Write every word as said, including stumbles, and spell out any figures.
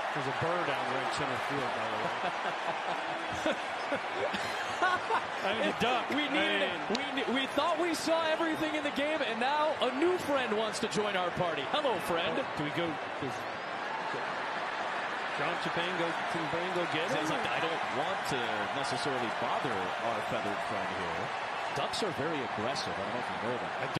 There's a bird out there in center field, by the way. I mean, a duck. We needed I mean, it. We, we thought we saw everything in the game, and now a new friend wants to join our party. Hello, friend. Oh, do we go? Does John Chapin go, Chapin go get Sounds him? like I don't want to necessarily bother our feathered friend here. Ducks are very aggressive. I don't know if you know that.